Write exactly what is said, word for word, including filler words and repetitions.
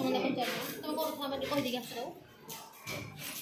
ଦଶ ମନ୍ଦା ପଚାରିବ ତୁମେ କରୁଥା ମାନେ କହିଦେଇକି ଆସିବ।